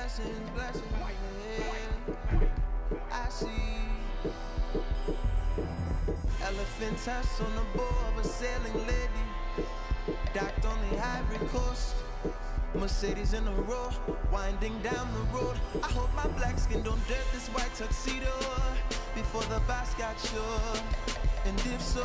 blessings, blessings. I see elephant tusks on the bow of a sailing lady, docked on the Ivory Coast. Mercedes in a row, winding down the road. I hope my black skin don't dirt this white tuxedo before the boss got sure. And if so,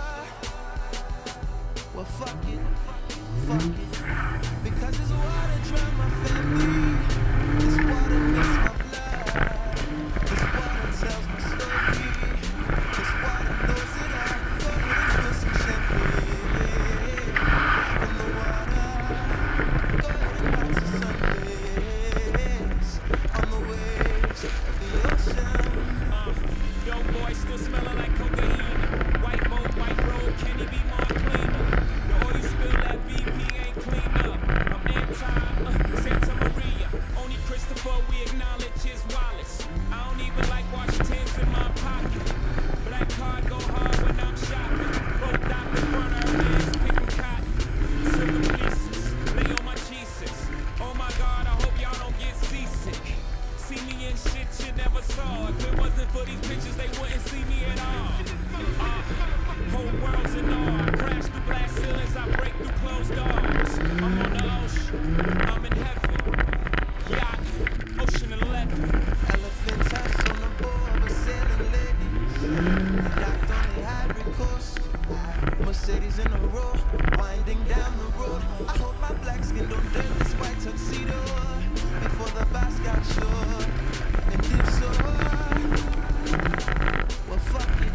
well fuck it, because this water drown my family. This water makes my blood. This water tells my story. This water knows it all. Go ahead and spill some champagne in the water. Go ahead and watch the sun blaze on the waves of the ocean. Young boy still smelling like cocaine. White boat, white road, can he be more cleaner? The oil you spill, that BP ain't cleaned up. I'm Santa Maria. Only Christopher we acknowledge his wallets. I don't even like Washington's in my pocket. Black card go hard when I'm shopping. Broke Dr. Burner, man's picking cotton. Silver fleeces, lay on my Jesus. Oh my God, I hope y'all don't get seasick. See me in shit you never saw. If it wasn't for these bitches, they wouldn't see me at all. Whole world's in awe. I crash through glass ceilings, I break through closed doors. I'm on the ocean, I'm in heaven. Yacht, Ocean 11. Elephant tusks on the bow of a sailing lady, docked on the Ivory Coast. Mercedes in a row, winding down the road. I hope my black skin don't dirt this white tuxedo before the boss got sure. And if so, well fuck it,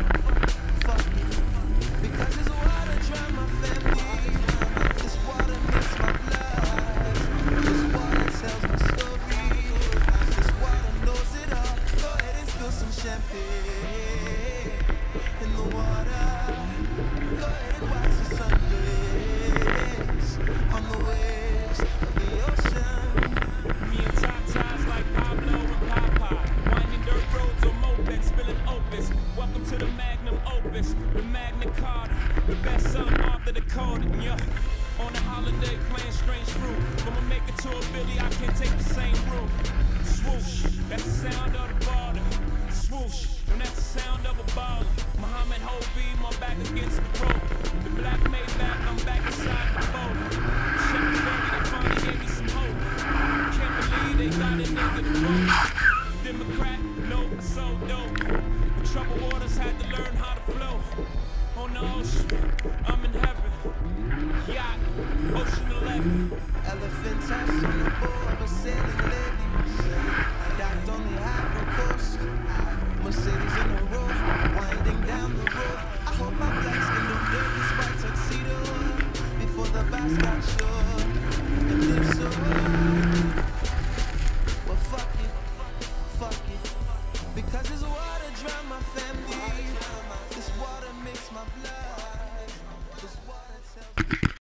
because this water drown my family. This water makes my blood. This water tells my story. This water knows it all. Go ahead and spill some champagne in the water. Go ahead and watch the sun blaze on the waves of the ocean. Me and Tatas like Pablo and Popeye. Winding dirt roads on mopeds, spilling opus. Welcome to the magnum opus, the Magna Carta, the best-selling author, the code. Yeah. On a holiday playing strange fruit. I'ma make it to a Billy, I can't take the same route. Swoosh, that's the sound of the border. Swoosh, and that's the sound of a baller. Muhammad Hovey, my back against the rope. The black made back, I'm back inside the boat. Chevy Ferry, they finally gave me some hope. Can't believe they got a nigga to vote. Democrat, no, so dope. The troubled waters had to learn how to flow. On the ocean, I'm in heaven. Yacht, Ocean 11. Elephant tusks on the bow of a sailing lady, docked on the Ivory Coast. Mercedes in a row, winding down the road. I hope my black skin don't dirt this white tuxedo before the boss got sure. And if so, well fuck it, because this water drown my family. This water makes my blood. This water tells